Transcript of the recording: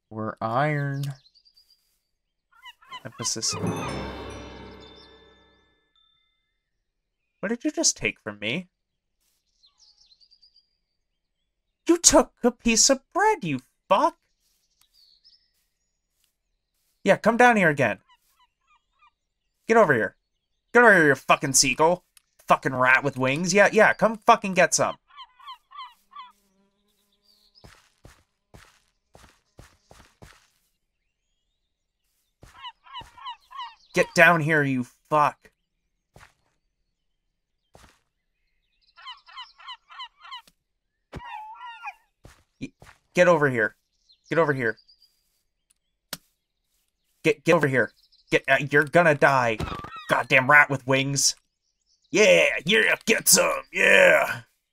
We're iron. Emphasis. What did you just take from me? You took a piece of bread, you fuck! Yeah, come down here again. Get over here. Get over here, you fucking seagull. Fucking rat with wings. Yeah, come fucking get some. Get down here, you fuck. Get over here. Get over here. Get over here. You're gonna die. Goddamn rat with wings. Yeah, get some, yeah.